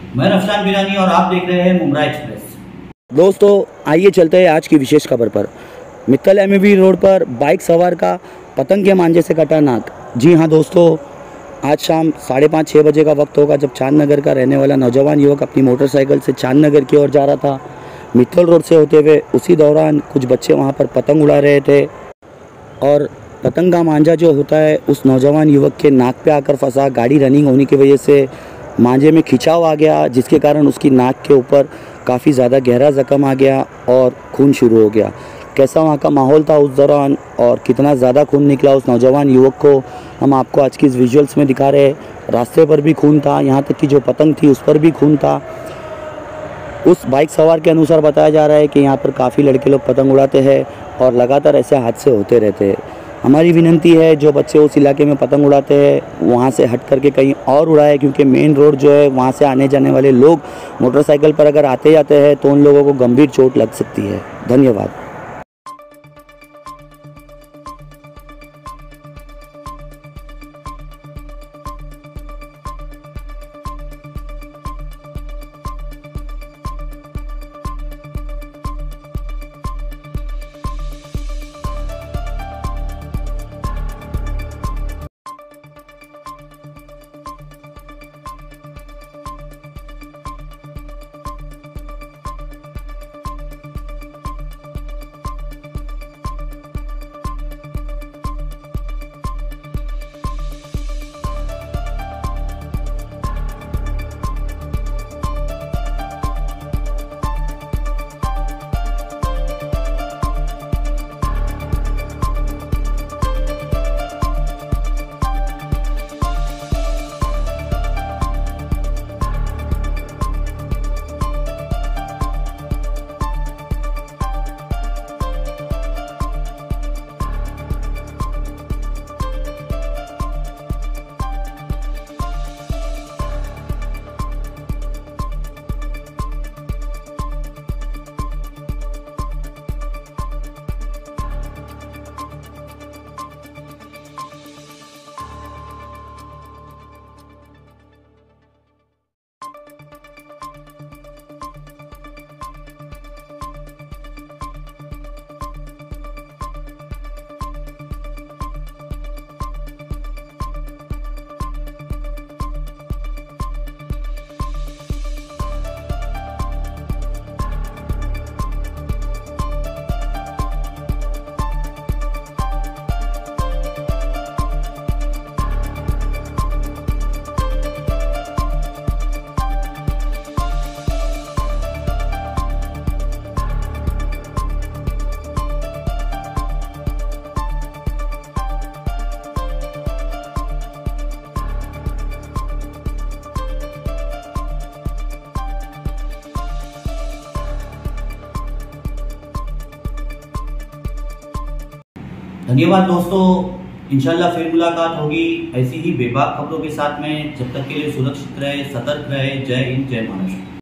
मैं रफशान बिरानी और आप देख रहे हैं मुमरा एक्सप्रेस। दोस्तों आइए चलते हैं आज की विशेष खबर पर। मित्तल एमएवी रोड पर बाइक सवार का पतंग के मांझे से कटा नाक। जी हाँ दोस्तों, आज शाम 5:30-6 बजे का वक्त होगा जब चांदनगर का रहने वाला नौजवान युवक अपनी मोटरसाइकिल से चांदनगर की ओर जा रहा था। मित्तल रोड से होते हुए उसी दौरान कुछ बच्चे वहाँ पर पतंग उड़ा रहे थे और पतंग का मांझा जो होता है उस नौजवान युवक के नाक पे आकर फंसा। गाड़ी रनिंग होने की वजह से मांझे में खिंचाव आ गया, जिसके कारण उसकी नाक के ऊपर काफ़ी ज़्यादा गहरा ज़ख्म आ गया और खून शुरू हो गया। कैसा वहाँ का माहौल था उस दौरान और कितना ज़्यादा खून निकला उस नौजवान युवक को, हम आपको आज की इस विजुअल्स में दिखा रहे हैं। रास्ते पर भी खून था, यहाँ तक कि जो पतंग थी उस पर भी खून था। उस बाइक सवार के अनुसार बताया जा रहा है कि यहाँ पर काफ़ी लड़के लोग पतंग उड़ाते हैं और लगातार ऐसे हादसे होते रहते हैं। हमारी विनंती है जो बच्चे उस इलाके में पतंग उड़ाते हैं वहाँ से हट करके कहीं और उड़ाए, क्योंकि मेन रोड जो है वहाँ से आने जाने वाले लोग मोटरसाइकिल पर अगर आते जाते हैं तो उन लोगों को गंभीर चोट लग सकती है। धन्यवाद। धन्यवाद दोस्तों, इंशाल्लाह फिर मुलाकात होगी ऐसी ही बेबाक खबरों के साथ में। जब तक के लिए सुरक्षित रहे, सतर्क रहे। जय हिंद, जय महाराष्ट्र।